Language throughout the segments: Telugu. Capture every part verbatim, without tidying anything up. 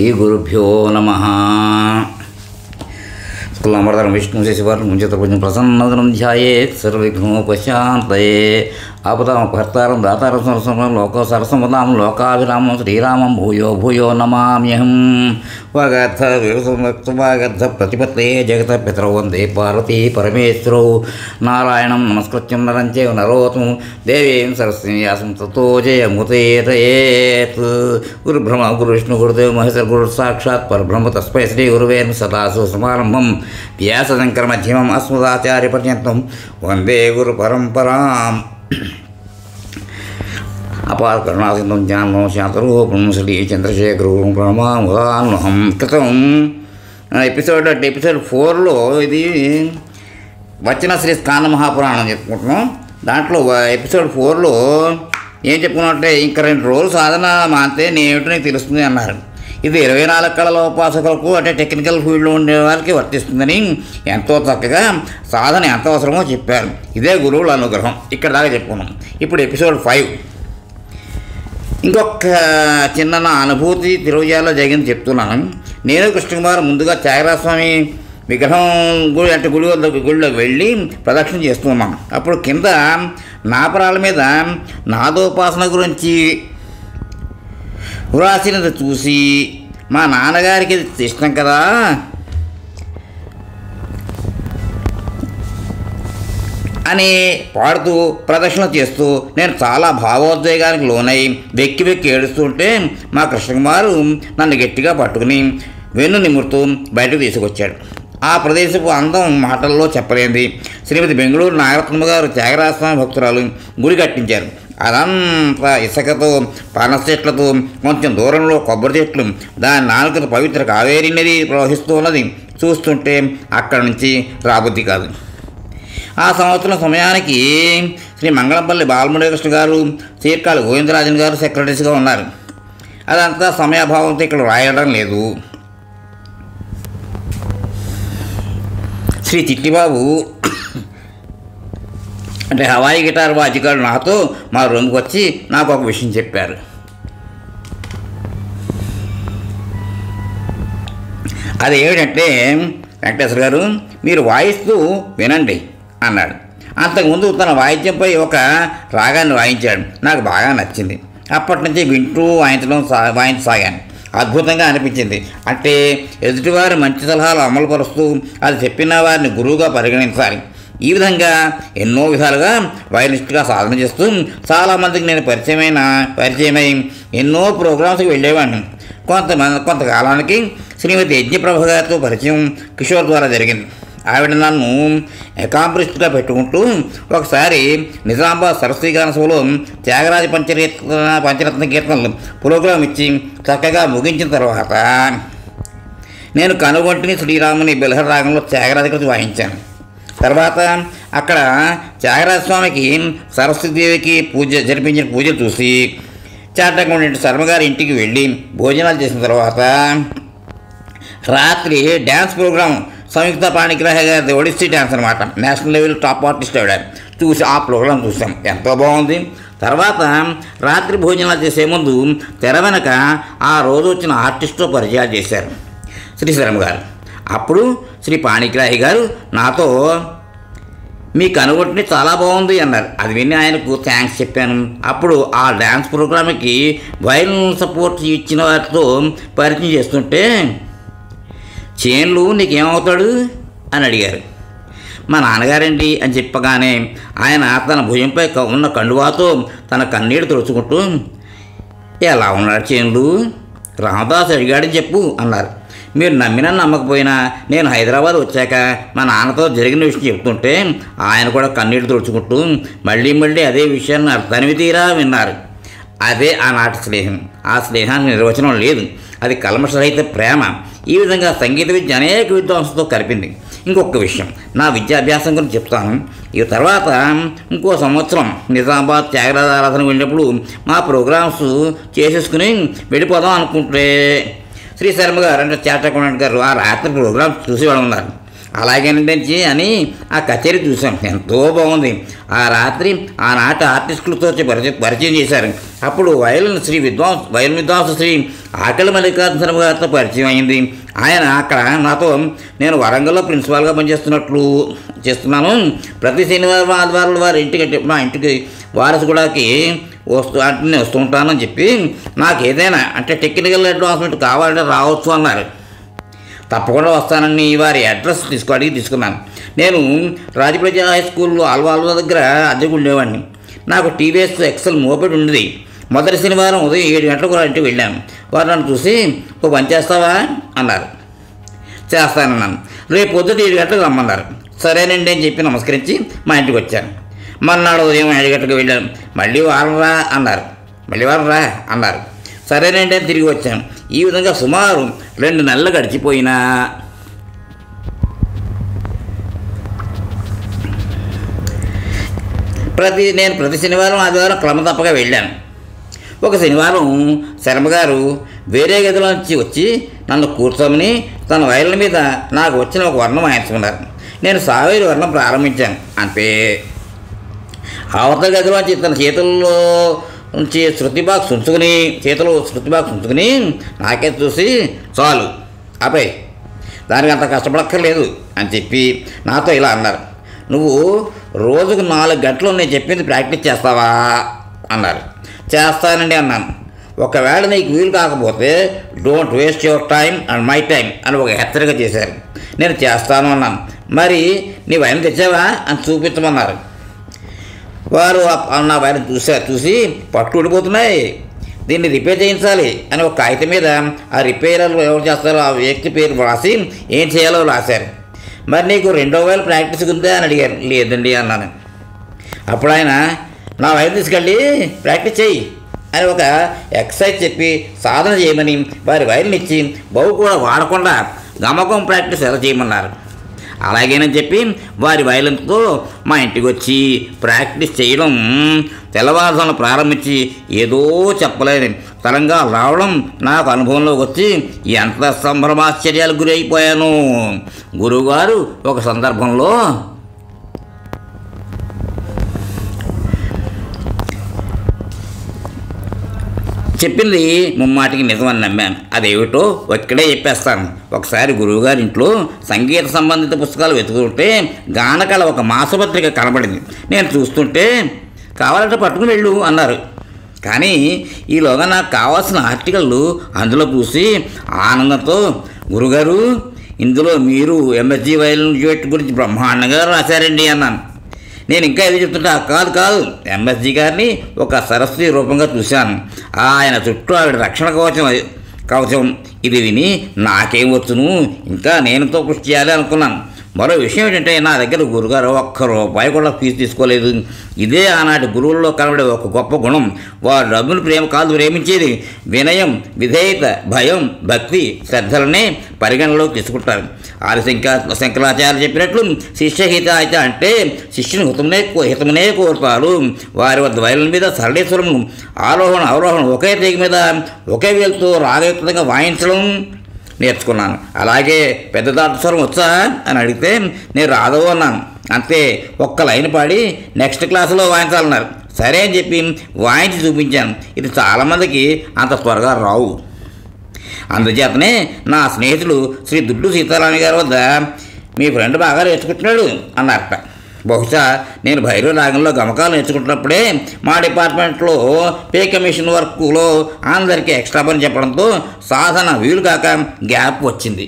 శ్రీగురుభ్యో నమః. శుక్లాంబరధరం విష్ణు శశివర్ణం ముంచతపుంజం ప్రసన్నవదనం ధ్యాయేత్ సర్వవిఘ్నోపశాంతయే. ఆపదామపహర్తారం దాతారం సరసం లోక సరసమదాం లోకాభిరామం శ్రీరామం భూయో భూయో నమామ్యహం. వాగర్థ వివసవాగర్థ ప్రతిపత్తే జగత పితరౌ వందే పార్వతీ పరమేశ్వరౌ. నారాయణం నమస్కృత్యం నరం చైవ నరోత్తమం దేవీం సరస్వతీం వ్యాసం తతో జయముదీరయేత్. గురుబ్రహ్మ గురువిష్ణు గురుదేవ్ మహేశ్వర గురు సాక్షాత్ పరబ్రహ్మ తస్మై శ్రీ గురువే సదాశివ సమారంభం వ్యాసశంకర మధ్యమం అస్మదాచార్య పర్యంతం వందే గురు పరంపరాం. అపార కరుణాసింధం జ్ఞానం శాంతరూపం శ్రీ చంద్రశేఖరం ప్రణమాముదాన్వహం. క్రితం ఎపిసోడ్ అంటే ఎపిసోడ్ ఫోర్లో ఇది వచ్చిన శ్రీ స్కాంద మహాపురాణం చెప్పుకుంటున్నాం. దాంట్లో ఎపిసోడ్ ఫోర్లో ఏం చెప్పుకున్నట్టే ఇంకా రెండు రోజులు సాధన మాంతే నేమిటో నీకు తెలుస్తుంది అన్నారు. ఇది ఇరవై నాలుగు కళల ఉపాసకులకు అంటే టెక్నికల్ ఫీల్డ్లో ఉండే వారికి వర్తిస్తుందని ఎంతో చక్కగా సాధన ఎంత అవసరమో చెప్పారు. ఇదే గురువుల అనుగ్రహం. ఇక్కడ దాకా చెప్పుకున్నాం. ఇప్పుడు ఎపిసోడ్ ఫైవ్ ఇంకొక చిన్న నా అనుభూతి తిరువజాలో జరిగింది చెప్తున్నాను. నేను కృష్ణకుమార్ ముందుగా త్యాగరాజస్వామి విగ్రహం గుడి అంటే గుడి వద్ద గుడిలోకి వెళ్ళి ప్రదక్షిణ చేస్తున్నాం. అప్పుడు కింద నాపరాల మీద నాదోపాసన గురించి వ్రాసినది చూసి మా నాన్నగారికి ఇష్టం కదా అని పాడుతూ ప్రదక్షిణ చేస్తూ నేను చాలా భావోద్వేగానికి లోనై వెక్కి వెక్కి ఏడుస్తుంటే మా కృష్ణకుమారు నన్ను గట్టిగా పట్టుకుని వెన్ను నిమురుతూ బయటకు తీసుకొచ్చాడు. ఆ ప్రదేశపు అందం మాటల్లో చెప్పలేంది. శ్రీమతి బెంగళూరు నాగరత్నమ్మ గారు త్యాగరాజస్వామి భక్తురాలు గుడి కట్టించారు. అదంతా ఇసుకతో పనస చెట్లతో కొంచెం దూరంలో కొబ్బరి చెట్లు దాని నాలుకతో పవిత్ర కావేరీ నది ప్రవహిస్తూ ఉన్నది చూస్తుంటే అక్కడి నుంచి రాబుద్ది కాదు. ఆ సంవత్సరం సమయానికి శ్రీ మంగళంపల్లి బాలమురళీకృష్ణ గారు చీర్కాల గోవిందరాజన్ గారు సెక్రటరీస్గా ఉన్నారు. అదంతా సమయాభావంతో ఇక్కడ రాయడం లేదు. శ్రీ చిట్టిబాబు అంటే హవాయి గిటార్ వాద్యగాడు నాతో మా రూమ్కి వచ్చి నాకు ఒక విషయం చెప్పారు. అది ఏమిటంటే, వెంకటేశ్వర గారు మీరు వాయిస్తూ వినండి అన్నాడు. అంతకుముందు తన వాయిద్యంపై ఒక రాగాన్ని వాయించాడు. నాకు బాగా నచ్చింది. అప్పటి నుంచి వింటూ వాయించడం సా వాయించసాగాను. అద్భుతంగా అనిపించింది. అంటే ఎదుటివారి మంచి సలహాలు అమలుపరుస్తూ అది చెప్పిన వారిని గురువుగా పరిగణించాలి. ఈ విధంగా ఎన్నో విధాలుగా వైలిస్ట్గా సాధన చేస్తూ చాలామందికి నేను పరిచయమైన పరిచయమై ఎన్నో ప్రోగ్రామ్స్కి వెళ్ళేవాడిని. కొంతమంది కొంతకాలానికి శ్రీమతి యజ్ఞప్రభ గారితో పరిచయం కిషోర్ ద్వారా జరిగింది. ఆవిడ నన్ను అకాంప్లిస్ట్గా పెట్టుకుంటూ ఒకసారి నిజామాబాద్ సరస్వతి గాన సభలో త్యాగరాజ పంచరత్న పంచరత్న కీర్తనలు ప్రోగ్రాం ఇచ్చి చక్కగా ముగించిన తర్వాత నేను కనుగొంటిని శ్రీరాముని బెలహర్ రాగంలో త్యాగరాజ కృతి వాయించాను. తర్వాత అక్కడ త్యాగరాజస్వామికి సరస్వతీదేవికి పూజ జరిపించిన పూజ చూసి చాటకొండ శర్మగారి ఇంటికి వెళ్ళి భోజనాలు చేసిన తర్వాత రాత్రి డ్యాన్స్ ప్రోగ్రాం సంయుక్త పాణిగ్రాహ గారి ఒడిస్సీ డ్యాన్స్ అనమాట, నేషనల్ లెవెల్ టాప్ ఆర్టిస్ట్ ఆవిడ. చూసి ఆ ప్రోగ్రాం చూసాం. ఎంతో బాగుంది. తర్వాత రాత్రి భోజనాలు చేసే ముందు తెర వెనక ఆ రోజు వచ్చిన ఆర్టిస్ట్తో పరిచయాలు చేశారు శ్రీశర్మ గారు. అప్పుడు శ్రీ పాణిగ్రాహి గారు నాతో మీ కనుగొట్టి చాలా బాగుంది అన్నారు. అది విని ఆయనకు థ్యాంక్స్ చెప్పాను. అప్పుడు ఆ డ్యాన్స్ ప్రోగ్రామ్కి వైరల్ సపోర్ట్ ఇచ్చిన వారితో పరిచయం చేస్తుంటే చేన్లు నీకేమవుతాడు అని అడిగారు. మా నాన్నగారండి అని చెప్పగానే ఆయన తన భుజంపై ఉన్న కండువాతో తన కన్నీడు తుడుచుకుంటూ ఎలా ఉన్నాడు చేన్లు, రామదాస్ అడిగాడని చెప్పు అన్నారు. మీరు నమ్మినా నమ్మకపోయినా నేను హైదరాబాద్ వచ్చాక మా నాన్నతో జరిగిన విషయం చెప్తుంటే ఆయన కూడా కన్నీళ్ళు తుడుచుకుంటూ మళ్ళీ మళ్ళీ అదే విషయాన్ని అర్థానివి తీరా విన్నారు. అదే ఆనాటి స్నేహం. ఆ స్నేహానికి నిర్వచనం లేదు. అది కల్మషరహిత ప్రేమ. ఈ విధంగా సంగీత విద్య అనేక విద్వాంసంతో కలిపింది. ఇంకొక విషయం నా విద్యాభ్యాసం గురించి చెప్తాను. ఈ తర్వాత ఇంకో సంవత్సరం నిజామాబాద్ త్యాగరాజ ఆరాధన వెళ్ళినప్పుడు మా ప్రోగ్రామ్స్ చేసేసుకుని వెళ్ళిపోదాం అనుకుంటే శ్రీ శర్మ గారు అంటే చాటకొండ గారు ఆ రాత్రి ప్రోగ్రామ్ చూసేవాళ్ళు ఉన్నారు. అలాగేనండి అని ఆ కచేరీ చూసాం, ఎంతో బాగుంది. ఆ రాత్రి ఆనాటి ఆర్టిస్టులతో పరిచయం పరిచయం చేశారు. అప్పుడు వయలిన్ శ్రీ విద్వాంస్ వయలిన్ విద్వాంసు శ్రీ ఆకలి మల్లికార్జున శర్మ గారితో పరిచయం అయింది. ఆయన అక్కడ నాతో నేను వరంగల్లో ప్రిన్సిపాల్గా పనిచేస్తున్నట్లు చేస్తున్నాను, ప్రతి శనివారం ఆదివారం వారి ఇంటికి మా ఇంటికి వారసుగూడకి వస్తూ అంటే వస్తూ ఉంటానని చెప్పి నాకు ఏదైనా అంటే టెక్నికల్ అడ్వాన్స్మెంట్ కావాలంటే రావచ్చు అన్నారు. తప్పకుండా వస్తానని వారి అడ్రస్ తీసుకో అడిగి తీసుకున్నాను. నేను రాజప్రజా హై స్కూల్లో ఆల్వాల్వ దగ్గర అద్దెకు ఉండేవాడిని. నాకు టీవీఎస్ ఎక్సెల్ మోపెడ్ ఉండేది. మొదటి శనివారం ఉదయం ఏడు గంటలకు ఇంటికి వెళ్ళాను. వారు నన్ను చూసి ఓ పని చేస్తావా అన్నారు. చేస్తానన్నాను. రేపు పొద్దుట ఏడు గంటలకు రమ్మన్నారు. సరేనండి అని చెప్పి నమస్కరించి మా ఇంటికి వచ్చాను. మర్నాడు ఉదయం ఏడు గంటలకు వెళ్ళాను. మళ్ళీ వారం రా అన్నారు. మళ్ళీ వారం రా అన్నారు. సరేనండి అని తిరిగి వచ్చాను. ఈ విధంగా సుమారు రెండు నెలలు గడిచిపోయినా ప్రతి నేను ప్రతి శనివారం ఆదివారం క్రమ తప్పగా వెళ్ళాను. ఒక శనివారం శర్మగారు వేరే గదిలోంచి వచ్చి నన్ను కూర్చోమని తన వయలిన్ మీద నాకు వచ్చిన ఒక వర్ణం వాయించుకున్నారు. నేను సావేరు వర్ణం ప్రారంభించాను. అంతే. అవతల గదిలోంచి తన చేతుల్లో నుంచి శృతి బాక్స్ ఉంచుకుని చేతులు శృతి బాక్స్ ఉంచుకుని నాకే చూసి చాలు ఆపై దానికి అంత కష్టపడక్కర్లేదు అని చెప్పి నాతో ఇలా అన్నారు. నువ్వు రోజుకు నాలుగు గంటలు నేను చెప్పింది ప్రాక్టీస్ చేస్తావా అన్నారు. చేస్తానండి అన్నాను. ఒకవేళ నీకు వీలు కాకపోతే don't waste your time and my time అని ఒక హెచ్చరిక చేశారు. నేను చేస్తాను అన్నాను. మరి నీ వైన్ తెచ్చావా అని చూపించమన్నారు. వారు నా వైన్ చూసారు. చూసి పట్టు ఊడిపోతున్నాయి, దీన్ని రిపేర్ చేయించాలి అని ఒక కాగితం మీద ఆ రిపేర్ ఎవరు చేస్తారో ఆ వ్యక్తి పేరు రాసి ఏం చేయాలో రాశారు. మరి నీకు రెండో వేలు ప్రాక్టీస్ ఉందా అని అడిగారు. లేదండి అన్నాను. అప్పుడు ఆయన నా వైన్ తీసుకెళ్ళి ప్రాక్టీస్ చేయి అని ఒక ఎక్సర్సైజ్ చెప్పి సాధన చేయమని వారి వైర్ని ఇచ్చి బహు కూడా వాడకుండా గమకం ప్రాక్టీస్ ఎలా చేయమన్నారు. అలాగేనని చెప్పి వారి వైలెన్తో మా ఇంటికి వచ్చి ప్రాక్టీస్ చేయడం తెల్లవారుజామున ప్రారంభించి ఏదో చెప్పలేని తరంగా రావడం నాకు అనుభవంలోకి వచ్చి ఎంత సంభ్రమాశ్చర్యాలకు గురి అయిపోయాను. గురువుగారు ఒక సందర్భంలో చెప్పింది ముమ్మాటికి నిజమని నమ్మాను. అదేమిటో ఇక్కడే చెప్పేస్తాను. ఒకసారి గురువుగారి ఇంట్లో సంగీత సంబంధిత పుస్తకాలు వెతుకుతుంటే గానకళ ఒక మాసపత్రిక కనబడింది. నేను చూస్తుంటే కావాలంటే పట్టుకుని వెళ్ళు అన్నారు. కానీ ఈలోగా నాకు కావాల్సిన ఆర్టికల్ అందులో చూసి ఆనందంతో గురుగారు ఇందులో మీరు ఎంఎస్జీ వయలిన్ డ్యూయెట్ గురించి బ్రహ్మాండంగా రాశారండి అన్నాను. నేను ఇంకా ఏది చెప్తుంటా కాదు కాదు ఎంఎస్జీ గారిని ఒక సరస్వతి రూపంగా చూశాను. ఆయన చుట్టూ ఆవిడ రక్షణ కవచం కవచం ఇది విని నాకేం వచ్చును, ఇంకా నేనుతో కృషి చేయాలి అనుకున్నాను. మరో విషయం ఏంటంటే నా దగ్గర గురుగారు ఒక్క రూపాయి కూడా ఫీజు తీసుకోలేదు. ఇదే ఆనాటి గురువుల్లో కనబడే ఒక గొప్ప గుణం. వారు డబ్బును ప్రేమ కాదు ప్రేమించేది, వినయం, విధేయత, భయం, భక్తి, శ్రద్ధలనే పరిగణలోకి తీసుకుంటారు. ఆది శంకర శంకరాచార్య చెప్పినట్లు శిష్యహిత అయితే అంటే శిష్యుని హితమునే హితమునే కోరుతారు. వారి వద్ద వయలిన్ మీద సరళేశ్వరము ఆరోహణ అవరోహణ ఒకే తీగ మీద ఒకే వేలుతో రాగయుక్తంగా వాయించడం నేర్చుకున్నాను. అలాగే పెద్ద దాటస్వరం వచ్చా అని అడిగితే నేను రాదో అన్నాను. అంతే, ఒక్క లైన్ పాడి నెక్స్ట్ క్లాసులో వాయించాలన్నారు. సరే అని చెప్పి వాయించి చూపించాను. ఇది చాలామందికి అంత త్వరగా రావు. అందుచేతనే నా స్నేహితుడు శ్రీ దుడ్డు సీతారాణి గారి వద్ద మీ ఫ్రెండ్ బాగా నేర్చుకుంటున్నాడు అన్నారట. బహుశా నేను భైరవ రాగంలో గమకాలు నేర్చుకుంటున్నప్పుడే మా డిపార్ట్మెంట్లో పే కమిషన్ వర్క్లో అందరికీ ఎక్స్ట్రా పని చెప్పడంతో సాధన వీలు కాక గ్యాప్ వచ్చింది.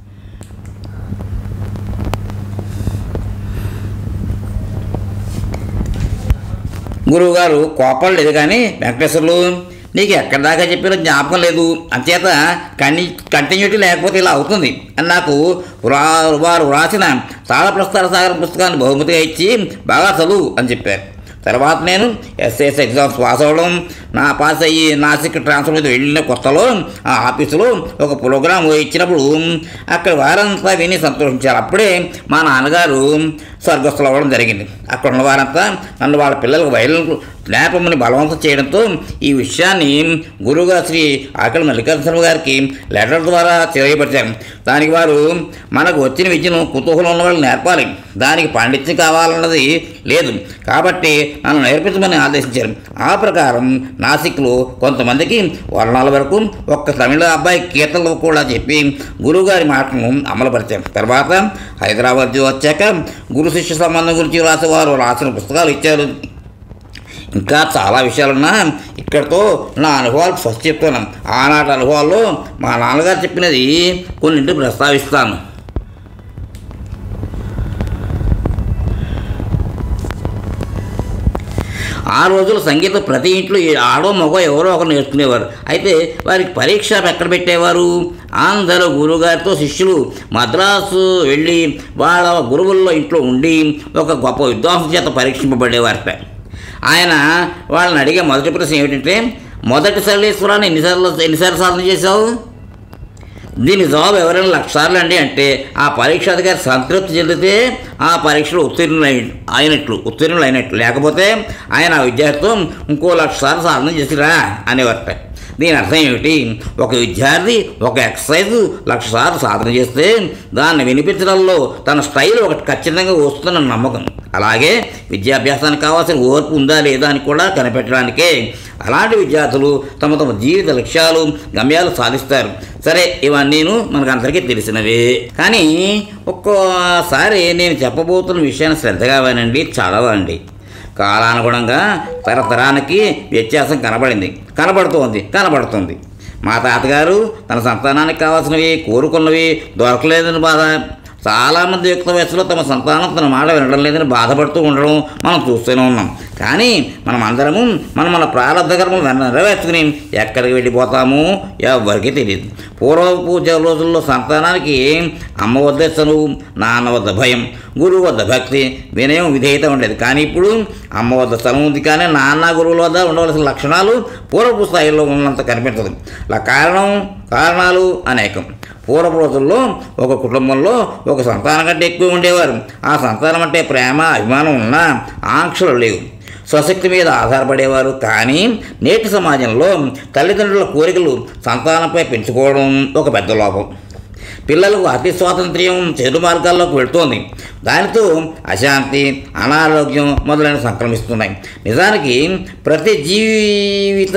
గురువుగారు కోపం లేదు కానీ వెంకటేశ్వర్లు నీకు ఎక్కడి దాకా చెప్పినా జ్ఞాపకం లేదు, అంచేత కని కంటిన్యూటీ లేకపోతే ఇలా అవుతుంది అని నాకు వారు వ్రాసిన తాళప్రస్తార సాగరం పుస్తకాన్ని బహుమతిగా ఇచ్చి బాగా చదువు అని చెప్పారు. తర్వాత నేను ఎస్ఎస్ ఎగ్జామ్స్ పాస్ అవ్వడం, నా పాస్ అయ్యి నాసిక్ ట్రాన్స్ఫర్ మీద వెళ్ళిన కొత్తలో ఆ ఆఫీసులో ఒక ప్రోగ్రాం ఇచ్చినప్పుడు అక్కడ వారంతా విని సంతోషించారు. అప్పుడే మా నాన్నగారు స్వర్గస్థులు అవ్వడం జరిగింది. అక్కడ ఉన్న వారంతా నన్ను వాళ్ళ పిల్లలకు వైద్యులకు జ్ఞాపకమని బలవంతం చేయడంతో ఈ విషయాన్ని గురువుగారు శ్రీ ఆకలి మల్లికార్జున గారికి లెటర్ ద్వారా తెలియపరిచారు. దానికి వారు మనకు వచ్చిన విద్యను కుతూహలం ఉన్న వాళ్ళు నేర్పాలి, దానికి పాండిత్యం కావాలన్నది లేదు, కాబట్టి నన్ను నేర్పించమని ఆదేశించారు. ఆ ప్రకారం నాసిక్లో కొంతమందికి వర్ణాల వరకు ఒక్క తమిళ అబ్బాయి కీర్తనలు కూడా చెప్పి గురువుగారి మాటను అమలుపరిచారు. తర్వాత హైదరాబాద్ వచ్చాక గురు శిష్య సంబంధం గురించి రాసేవారు రాసిన పుస్తకాలు ఇచ్చారు. ఇంకా చాలా విషయాలున్నా ఇక్కడితో నా అనుభవాలు ఫస్ట్ చెప్తున్నాను. ఆనాటి అనుభవాల్లో మా నాన్నగారు చెప్పినది కొన్నింటిని ప్రస్తావిస్తాను. ఆ రోజులు సంగీతం ప్రతి ఇంట్లో ఆడో మగో ఎవరో ఒకరు నేర్చుకునేవారు. అయితే వారికి పరీక్ష ఎక్కడ పెట్టేవారు? అందరూ గురువుగారితో శిష్యులు మద్రాసు వెళ్ళి వాళ్ళ గురువుల్లో ఇంట్లో ఉండి ఒక గొప్ప విద్వాంసం చేత పరీక్షింపబడేవారట. ఆయన వాళ్ళని అడిగే మొదటి ప్రశ్న ఏమిటంటే, మొదటి సరళేశ్వరాన్ని ఎన్నిసార్లు ఎన్నిసార్లు సాధన చేశావు? దీని జవాబు ఎవరైనా లక్షసార్లు అండి అంటే ఆ పరీక్షాధికారి సంతృప్తి చెందితే ఆ పరీక్షలో ఉత్తీర్ణులు అయినట్లు ఉత్తీర్ణులు అయినట్లు లేకపోతే ఆయన ఆ విద్యార్థితో ఇంకో లక్ష సార్లు సాధన చేసిరా అనేవారట. దీని అర్థం ఏమిటి? ఒక విద్యార్థి ఒక ఎక్సర్సైజ్ లక్ష సార్లు సాధన చేస్తే దాన్ని వినిపించడంలో తన స్టైల్ ఒకటి ఖచ్చితంగా వస్తుందన్న నమ్మకం. అలాగే విద్యాభ్యాసానికి కావాల్సిన ఓర్పు ఉందా లేదా అని కూడా కనిపెట్టడానికే అలాంటి విద్యార్థులు తమ తమ జీవిత లక్ష్యాలు గమ్యాలు సాధిస్తారు. సరే, ఇవన్నీను మనకు అందరికీ తెలిసినవే. కానీ ఒక్కోసారి నేను చెప్పబోతున్న విషయాన్ని శ్రద్ధగా వినండి, చదవండి. కాలానుగుణంగా తరతరానికి వ్యత్యాసం కనబడింది, కనబడుతోంది కనబడుతుంది మా తాతగారు తన సంతానానికి కావాల్సినవి కోరుకున్నవి దొరకలేదని బాధ, చాలామంది యుక్త వయసులో తమ సంతానం తన మాట వినడం లేదని బాధపడుతూ ఉండడం మనం చూస్తూనే ఉన్నాం. కానీ మనం అందరము మనం మన ప్రారంభ కర్మలు నెరవేర్చుకుని ఎక్కడికి వెళ్ళిపోతామో ఎవరికి తెలియదు. పూర్వ పూజ రోజుల్లో సంతానానికి అమ్మ వద్ద చనువు, నాన్న వద్ద భయం, గురువు వద్ద భక్తి, వినయం, విధేయత ఉండేది. కానీ ఇప్పుడు అమ్మ వద్ద చనువు ఉంది, కానీ నాన్న గురువుల వద్ద ఉండవలసిన లక్షణాలు పూర్వపు స్థాయిలో ఉన్నంత కనిపించదు. ఇలా కారణం కారణాలు అనేకం. పూర్వపు రోజుల్లో ఒక కుటుంబంలో ఒక సంతానం కంటే ఎక్కువ ఉండేవారు. ఆ సంతానం అంటే ప్రేమ అభిమానం ఉన్నా ఆంక్షలు లేవు, స్వశక్తి మీద ఆధారపడేవారు. కానీ నేటి సమాజంలో తల్లిదండ్రుల కోరికలు సంతానంపై పెంచుకోవడం ఒక పెద్ద లోపం. పిల్లలకు అతి స్వాతంత్ర్యం చెడు మార్గాల్లోకి వెళుతోంది. దానితో అశాంతి, అనారోగ్యం మొదలైన సంక్రమిస్తున్నాయి. నిజానికి ప్రతి జీవిత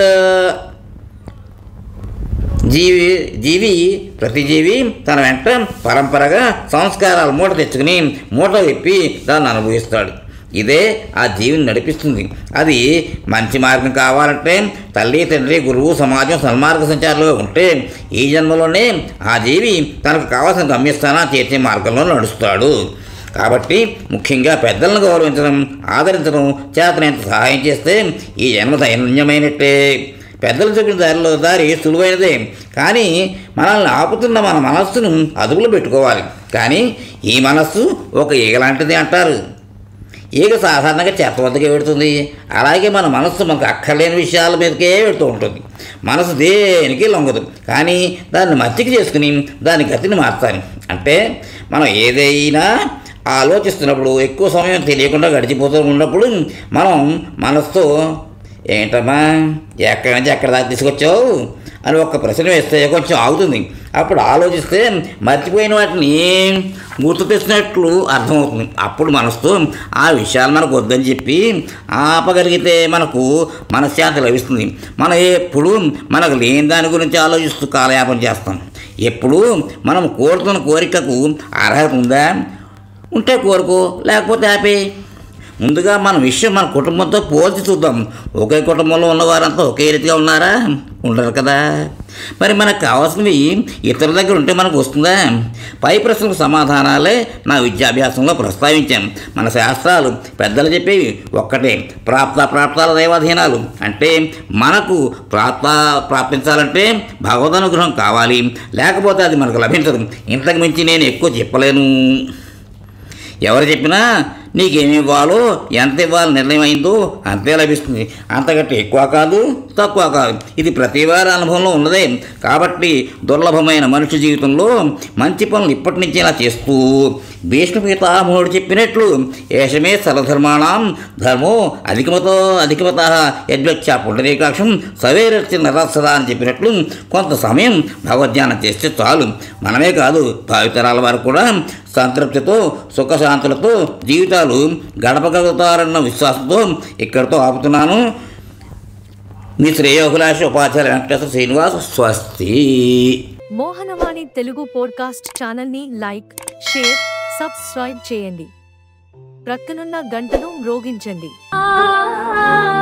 జీవి జీవి ప్రతి జీవి తన వెంట పరంపరగా సంస్కారాలు మూట తెచ్చుకుని మూట విప్పి దాన్ని అనుభవిస్తాడు. ఇదే ఆ జీవిని నడిపిస్తుంది. అది మంచి మార్గం కావాలంటే తల్లి, తండ్రి, గురువు, సమాజం సన్మార్గ సంచారులుగా ఉంటే ఈ జన్మలోనే ఆ జీవి తనకు కావాల్సిన గమ్యస్థానాన్ని చేర్చే మార్గంలో నడుస్తాడు. కాబట్టి ముఖ్యంగా పెద్దలను గౌరవించడం, ఆదరించడం, చేతనంత సహాయం చేస్తే ఈ జన్మ ధైర్యమైనట్టే. పెద్దలు చెప్పిన దారిలో దారి సులువైనదే, కానీ మనల్ని ఆపుతున్న మన మనస్సును అదుపులో పెట్టుకోవాలి. కానీ ఈ మనస్సు ఒక ఈగ లాంటిది అంటారు. ఈగ సాధారణంగా చెత్త వద్దకే పెడుతుంది. అలాగే మన మనస్సు మనకు అక్కర్లేని విషయాల మీదకే పెడుతూ ఉంటుంది. మనసు దేనికి లొంగదు, కానీ దాన్ని మచ్చిక చేసుకుని దాని గతిని మార్చాలి. అంటే మనం ఏదైనా ఆలోచిస్తున్నప్పుడు ఎక్కువ సమయం తెలియకుండా గడిచిపోతూ ఉన్నప్పుడు మనం మనసుతో ఏంటమ్మా ఎక్కడి నుంచి ఎక్కడ దాకా తీసుకొచ్చావు అని ఒక్క ప్రశ్న వేస్తే కొంచెం ఆగుతుంది. అప్పుడు ఆలోచిస్తే మర్చిపోయిన వాటిని గుర్తు తెచ్చినట్లు అర్థమవుతుంది. అప్పుడు మనసుతో ఆ విషయాలు మనకు వద్దని చెప్పి ఆపగలిగితే మనకు మనశ్శాంతి లభిస్తుంది. మనం ఎప్పుడు మనకు లేని దాని గురించి ఆలోచిస్తూ కాలయాపన చేస్తాం. ఎప్పుడు మనం కోరుతున్న కోరికకు అర్హత ఉందా? ఉంటే కోరుకో, లేకపోతే ఆపే. ముందుగా మన విషయం మన కుటుంబంతో పోల్చి చూద్దాం. ఒకే కుటుంబంలో ఉన్నవారంతా ఒకే రీతిగా ఉన్నారా? ఉండరు కదా. మరి మనకు కావాల్సినవి ఇతరుల దగ్గర ఉంటే మనకు వస్తుందా? పై ప్రశ్నకు సమాధానాలే నా విద్యాభ్యాసంలో ప్రస్తావించాను. మన శాస్త్రాలు పెద్దలు చెప్పేవి ఒక్కటే, ప్రాప్త ప్రాప్తాల దైవాధీనాలు. అంటే మనకు ప్రాప్త ప్రాప్తించాలంటే భగవద్ అనుగ్రహం కావాలి, లేకపోతే అది మనకు లభించదు. ఇంతకు మించి నేను ఎక్కువ చెప్పలేను. ఎవరు చెప్పినా నీకేమి ఇవ్వాలో, ఎంత ఇవ్వాలో నిర్ణయం అయిందో అంతే లభిస్తుంది. అంతకంటే ఎక్కువ కాదు, తక్కువ కాదు. ఇది ప్రతి వారి అనుభవంలో ఉన్నదే. కాబట్టి దుర్లభమైన మనుష్య జీవితంలో మంచి పనులు ఇప్పటి నుంచి ఇలా చేస్తూ భీష్మ పితామహుడు చెప్పినట్లు ఏషమే సర్వధర్మాణం ధర్మో అధికమతో అధికమత యద్వచ్చ పుండరీకాక్షం సవేరస్య నరసదా అని చెప్పినట్లు కొంత సమయం భగవద్ధ్యానం చేస్తే చాలు. మనమే కాదు, భావితరాల వారు కూడా సంతృప్తితో సుఖశాంతులతో జీవితాలు గడపగలుగుతారన్న విశ్వాసంతో ఇక్కడితో ఆపుతున్నాను. మీ శ్రేయోభిలాష ఉపాధ్యాయులు వెంకటేశ్వర శ్రీనివాస్. స్వస్తి. మోహనవాణి తెలుగు పోడ్కాస్ట్ ఛానల్ని లైక్, షేర్, సబ్స్క్రైబ్ చేయండి. ప్రక్కనున్న గంటను మ్రోగించండి.